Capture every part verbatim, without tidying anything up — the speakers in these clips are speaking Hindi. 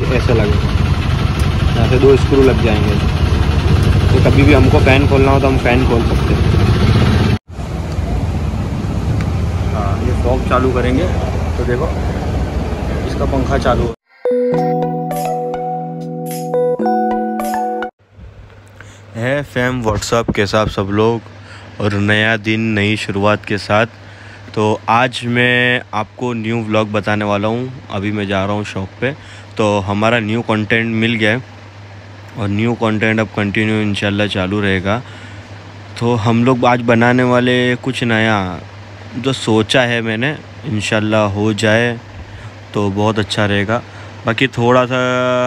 ऐसे लगेगा, यहाँ से दो स्क्रू लग जाएंगे। तो कभी भी हमको फ़ैन खोलना हो तो हम फ़ैन खोल सकते हैं। हाँ, ये फॉग चालू करेंगे तो देखो इसका पंखा चालू है। फैम व्हाट्सअप के साथ सब लोग, और नया दिन नई शुरुआत के साथ। तो आज मैं आपको न्यू व्लॉग बताने वाला हूँ। अभी मैं जा रहा हूँ शॉप पे, तो हमारा न्यू कंटेंट मिल गया है और न्यू कंटेंट अब कंटिन्यू इंशाल्लाह चालू रहेगा। तो हम लोग आज बनाने वाले कुछ नया, जो सोचा है मैंने, इंशाल्लाह हो जाए तो बहुत अच्छा रहेगा। बाकी थोड़ा सा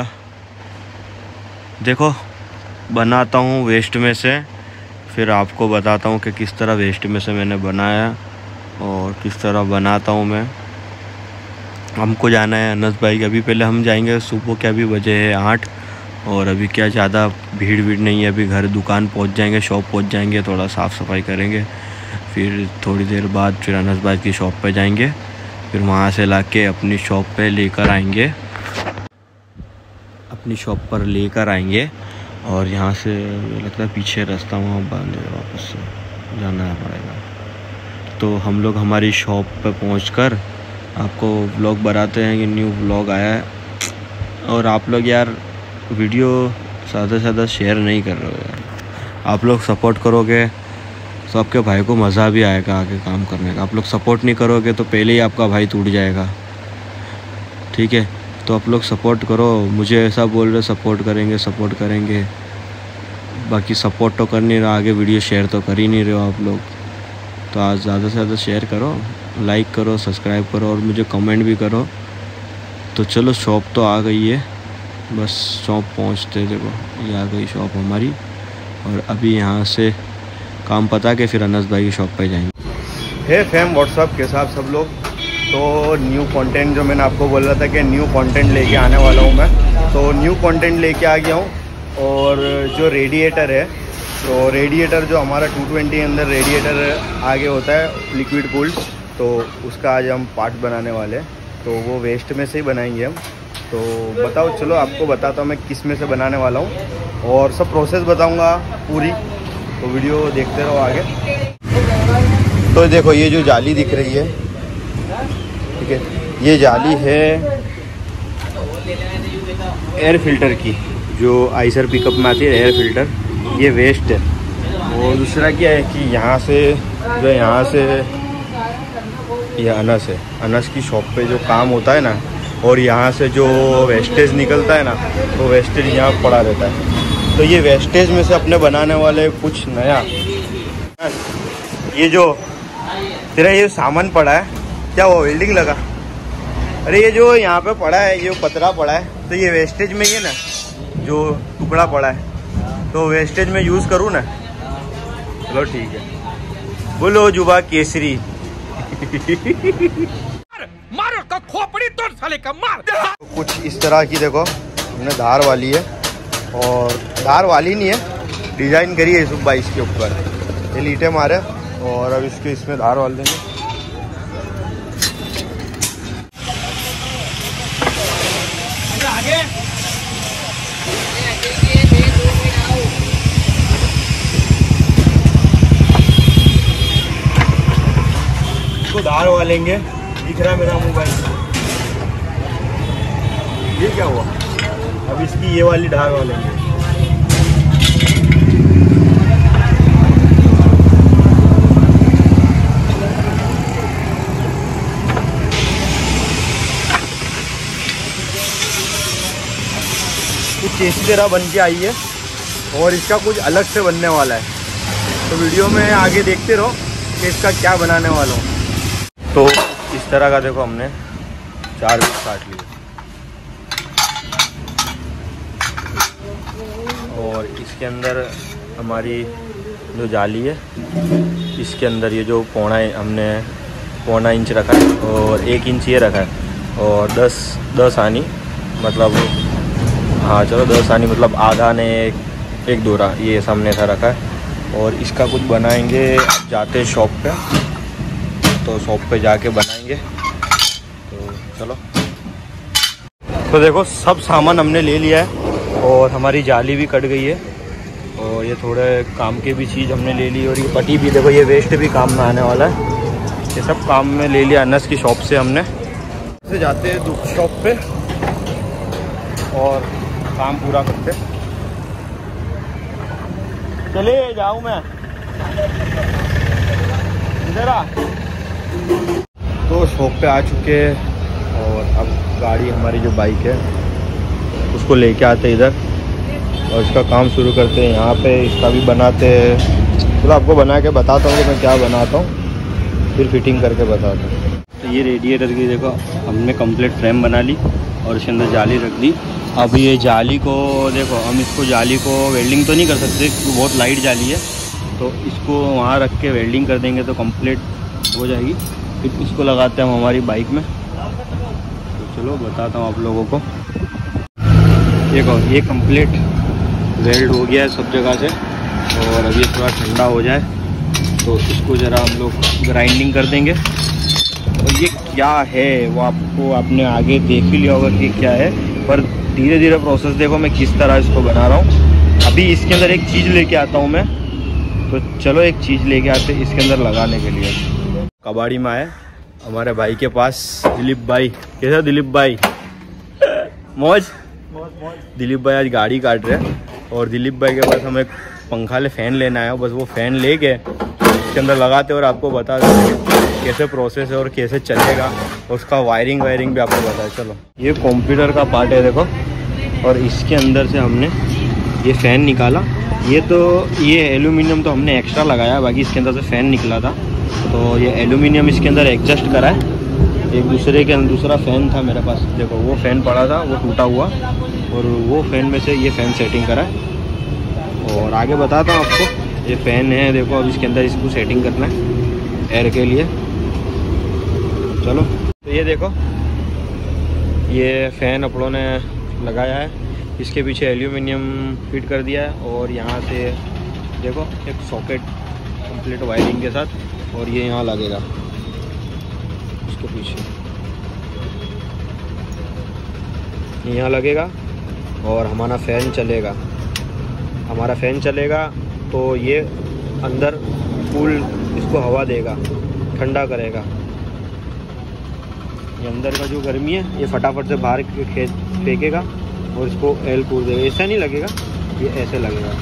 देखो बनाता हूँ वेस्ट में से, फिर आपको बताता हूँ कि किस तरह वेस्ट में से मैंने बनाया और किस तरह बनाता हूँ मैं। हमको जाना है अनस भाई के, अभी पहले हम जाएंगे। सुबह क्या अभी बजे है आठ, और अभी क्या ज़्यादा भीड़ भीड़ नहीं है। अभी घर दुकान पहुँच जाएंगे, शॉप पहुँच जाएंगे, थोड़ा साफ़ सफाई करेंगे, फिर थोड़ी देर बाद फिर अनस भाई की शॉप पे जाएंगे, फिर वहाँ से लाके अपनी शॉप पे लेकर आएंगे अपनी शॉप पर लेकर आएंगे और यहाँ से लगता है पीछे रास्ता वहाँ बंद है, वापस से जाना है पड़ेगा। तो हम लोग हमारी शॉप पे पहुँचकर आपको व्लॉग बताते हैं कि न्यू व्लॉग आया है। और आप लोग यार वीडियो ज़्यादा से ज़्यादा शेयर नहीं कर रहे हो यार। आप लोग सपोर्ट करोगे तो आपके भाई को मज़ा भी आएगा आगे काम करने का। आप लोग सपोर्ट नहीं करोगे तो पहले ही आपका भाई टूट जाएगा, ठीक है। तो आप लोग सपोर्ट करो। मुझे ऐसा बोल रहे सपोर्ट करेंगे सपोर्ट करेंगे, बाकी सपोर्ट तो कर नहीं रहा, आगे वीडियो शेयर तो कर ही नहीं रहे हो आप लोग। तो आज ज़्यादा से ज़्यादा शेयर करो, लाइक करो, सब्सक्राइब करो और मुझे कमेंट भी करो। तो चलो शॉप तो आ गई है, बस शॉप पहुंचते देखो ये आ गई शॉप हमारी। और अभी यहाँ से काम पता के फिर अनस भाई की शॉप पे जाएंगे। है फैम व्हाट्सअप के साथ सब लोग। तो न्यू कंटेंट जो मैंने आपको बोल रहा था कि न्यू कंटेंट लेके आने वाला हूँ मैं, तो न्यू कंटेंट लेके आ गया हूँ। और जो रेडिएटर है, तो रेडिएटर जो हमारा टू ट्वेंटी के अंदर रेडिएटर आगे होता है लिक्विड कूल्ड, तो उसका आज हम पार्ट बनाने वाले हैं। तो वो वेस्ट में से ही बनाएंगे हम। तो बताओ, चलो आपको बताता हूँ मैं किस में से बनाने वाला हूँ और सब प्रोसेस बताऊँगा पूरी, तो वीडियो देखते रहो आगे। तो देखो ये जो जाली दिख रही है, ठीक है, ये जाली है एयर फिल्टर की, जो आइसर पिकअप में आती है एयर फिल्टर। ये वेस्ट है। और दूसरा क्या है कि यहाँ से जो यहाँ से ये अनस है, अनस की शॉप पे जो काम होता है ना, और यहाँ से जो वेस्टेज निकलता है ना, तो वेस्टेज यहाँ पड़ा रहता है। तो ये वेस्टेज में से अपने बनाने वाले कुछ नया। ये जो तेरा ये सामान पड़ा है, क्या वो वेल्डिंग लगा? अरे ये जो यहाँ पे पड़ा है, ये पतरा पड़ा है, तो ये वेस्टेज में ये ना जो टुकड़ा पड़ा है, तो वेस्टेज में यूज़ करूँ ना। चलो ठीक है, बोलो जुबा केसरी। मार का खोपड़ी तोड़ साले का मार। कुछ इस तरह की देखो हमने धार वाली है, और धार वाली नहीं है, डिजाइन करी है सुबह इसके ऊपर। ये लीटे मारे और अब इसके इसमें धार वाल देंगे। इसको धार वालेंगे। दिख रहा है मेरा मोबाइल? ये क्या हुआ? अब इसकी ये वाली धार वालेंगे। कुछ इसी तरह बन के आई है और इसका कुछ अलग से बनने वाला है। तो वीडियो में आगे देखते रहो कि इसका क्या बनाने वाला हूँ। तो इस तरह का देखो हमने चार पीस काट लिए, और इसके अंदर हमारी जो जाली है, इसके अंदर ये जो पौना हमने पौना इंच रखा है और एक इंच ये रखा है, और दस दस आनी मतलब हाँ चलो दस आनी मतलब आधा ने एक, एक दोरा ये सामने था रखा है। और इसका कुछ बनाएंगे जाते शॉप पे, तो शॉप पे जाके बनाएंगे। तो चलो तो देखो सब सामान हमने ले लिया है और हमारी जाली भी कट गई है और ये थोड़े काम की भी चीज़ हमने ले ली और ये पट्टी भी देखो, ये वेस्ट भी काम में आने वाला है। ये सब काम में ले लिया अनस की शॉप से हमने। से जाते हैं दूध शॉप पे और काम पूरा करते। चले जाऊँ मैं इधर आ। तो शॉप पे आ चुके हैं और अब गाड़ी हमारी जो बाइक है उसको लेके आते इधर और इसका काम शुरू करते हैं। यहाँ पे इसका भी बनाते हैं, तो आपको बना के बताता हूँ कि मैं क्या बनाता हूँ, फिर फिटिंग करके बताता हूँ। तो ये रेडिएटर की देखो हमने कंप्लीट फ्रेम बना ली और इसके अंदर जाली रख दी। अब ये जाली को देखो, हम इसको जाली को वेल्डिंग तो नहीं कर सकते क्योंकि बहुत लाइट जाली है, तो इसको वहाँ रख के वेल्डिंग कर देंगे तो कंप्लीट हो जाएगी। फिर इसको लगाते हैं हम हमारी बाइक में। तो चलो बताता हूँ आप लोगों को। देखो ये कंप्लीट वेल्ड हो गया है सब जगह से और अभी थोड़ा ठंडा हो जाए तो इसको ज़रा हम लोग ग्राइंडिंग कर देंगे। और ये क्या है वो आपको आपने आगे देख ही लिया होगा कि क्या है, पर धीरे धीरे प्रोसेस देखो मैं किस तरह इसको बना रहा हूँ। अभी इसके अंदर एक चीज़ लेके आता हूँ मैं, तो चलो एक चीज़ लेके आते इसके अंदर लगाने के लिए। कबाड़ी में आए हमारे भाई के पास, दिलीप भाई। कैसा दिलीप भाई? मौज दिलीप भाई आज गाड़ी काट रहे हैं और दिलीप भाई के पास हम एक पंखा ले फैन लेना है। बस वो फ़ैन लेके इसके अंदर लगाते और आपको बता देंगे कैसे प्रोसेस है और कैसे चलेगा और उसका वायरिंग वायरिंग भी आपको बताया। चलो ये कंप्यूटर का पार्ट है देखो, और इसके अंदर से हमने ये फ़ैन निकाला। ये तो ये एल्यूमिनियम तो हमने एक्स्ट्रा लगाया, बाकी इसके अंदर से फ़ैन निकला था तो ये एल्यूमिनियम इसके अंदर एडजस्ट करा है। एक दूसरे के अंदर दूसरा फ़ैन था मेरे पास, देखो वो फ़ैन पड़ा था वो टूटा हुआ और वो फ़ैन में से ये फ़ैन सेटिंग करा है। और आगे बताता हूँ आपको, ये फ़ैन है देखो, अब इसके अंदर इसको सेटिंग करना है एयर के लिए। चलो तो ये देखो ये फ़ैन अपनों ने लगाया है, इसके पीछे एल्यूमिनियम फिट कर दिया है और यहाँ से देखो एक सॉकेट कंप्लीट वायरिंग के साथ और ये यहाँ लगेगा इसके पीछे, यहाँ लगेगा और हमारा फ़ैन चलेगा। हमारा फ़ैन चलेगा तो ये अंदर कूल इसको हवा देगा, ठंडा करेगा। ये अंदर का जो गर्मी है ये फटाफट से बाहर खेत फेंकेगा और इसको एल कूल देगा। ऐसा नहीं लगेगा, ये ऐसे लगेगा,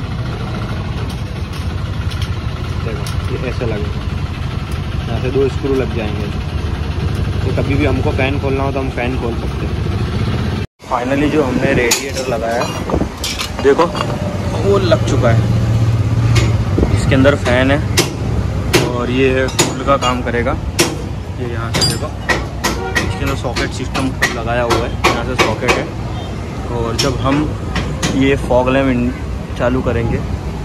देखो ये ऐसे लगेगा। यहाँ से दो स्क्रू लग जाएंगे, तो कभी भी हमको फ़ैन खोलना हो तो हम फ़ैन खोल सकते हैं। फाइनली जो हमने रेडिएटर लगाया देखो वो लग चुका है। इसके अंदर फ़ैन है और ये कूल का काम करेगा। ये यहाँ से देखो इसके अंदर सॉकेट सिस्टम लगाया हुआ है, यहाँ से सॉकेट है। और जब हम ये फॉग लैम्प चालू करेंगे,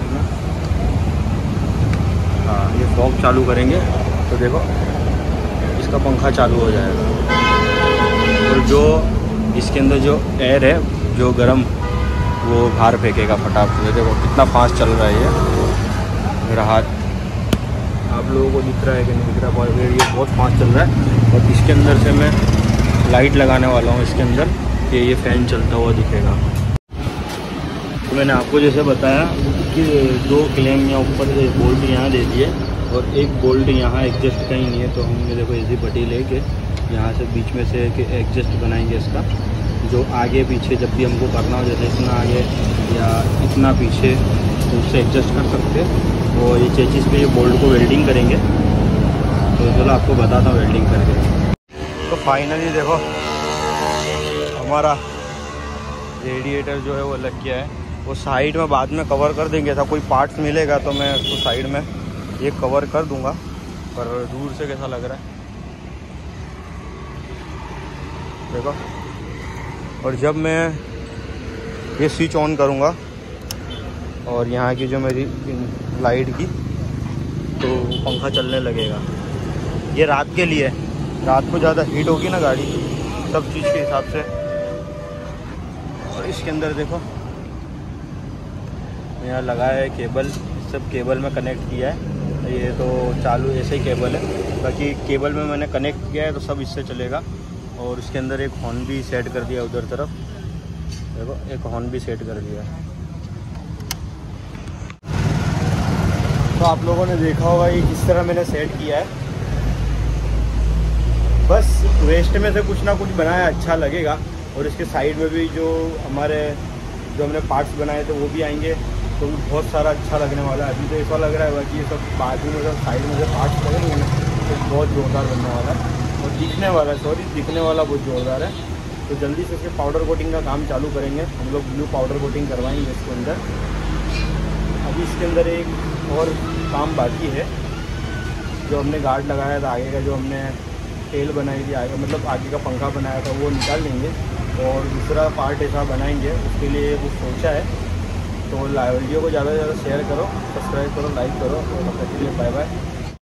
हाँ ये फॉग चालू करेंगे तो देखो इसका पंखा चालू हो जाएगा और जो इसके अंदर जो एयर है जो गर्म वो बाहर फेंकेगा फटाफट से। देखो कितना फास्ट चल रहा है ये, मेरा हाथ आप लोगों को दिख रहा है कि नहीं दिख रहा है, ये बहुत फास्ट चल रहा है। और इसके अंदर से मैं लाइट लगाने वाला हूँ इसके अंदर कि ये फ़ैन चलता हुआ दिखेगा। तो मैंने आपको जैसे बताया कि दो क्लैम यहाँ ऊपर बोल्ट यहाँ दे दिए और एक बोल्ट यहाँ एडजस्ट कहीं नहीं है, तो हमने देखो इसी पट्टी लेके यहाँ से बीच में से एडजस्ट बनाएंगे इसका, जो आगे पीछे जब भी हमको करना हो, जैसे इतना आगे या इतना पीछे तो उससे एडजस्ट कर सकते हैं। और ये चेचिस पे ये बोल्ट को वेल्डिंग करेंगे, तो चलो आपको बताता हूँ वेल्डिंग करके। तो फाइनली देखो हमारा रेडिएटर जो है वो लग गया है। वो साइड में बाद में कवर कर देंगे, था कोई पार्ट्स मिलेगा तो मैं उसको साइड में ये कवर कर दूंगा, पर दूर से कैसा लग रहा है देखो। और जब मैं ये स्विच ऑन करूंगा और यहाँ की जो मेरी लाइट की, तो पंखा चलने लगेगा। ये रात के लिए, रात को ज़्यादा हीट होगी ना गाड़ी, सब चीज़ के हिसाब से। और इसके अंदर देखो यहाँ लगाया है केबल, सब केबल में कनेक्ट किया है। ये तो चालू ऐसे ही केबल है, बाकी केबल में मैंने कनेक्ट किया है तो सब इससे चलेगा। और उसके अंदर एक हॉर्न भी सेट कर दिया उधर तरफ, देखो एक हॉर्न भी सेट कर दिया। तो आप लोगों ने देखा होगा ये किस तरह मैंने सेट किया है। बस वेस्ट में से कुछ ना कुछ बनाया अच्छा लगेगा। और इसके साइड में भी जो हमारे जो हमने पार्ट्स बनाए थे वो भी आएंगे, तो भी बहुत सारा अच्छा लगने वाला है। अभी तो ऐसा लग रहा है कि ये सब बाजू में सब साइड में से पार्ट्स लगेंगे ना, तो बहुत ज़ोरदार बनने वाला है। और दिखने वाला है, सॉरी दिखने वाला बहुत ज़ोरदार है। तो जल्दी से इसके पाउडर कोटिंग का काम चालू करेंगे हम लोग। ब्लू पाउडर कोटिंग करवाएंगे इसके अंदर। अभी इसके अंदर एक और काम बाकी है, जो हमने गार्ड लगाया था आगे का, जो हमने टेल बनाई थी आगे, मतलब आगे का पंखा बनाया था, वो निकाल लेंगे और दूसरा पार्ट ऐसा बनाएंगे। उसके लिए कुछ सोचा है। तो वीडियो को ज़्यादा से ज़्यादा शेयर करो, सब्सक्राइब करो, लाइक करो और तब तक के लिए बाय बाय।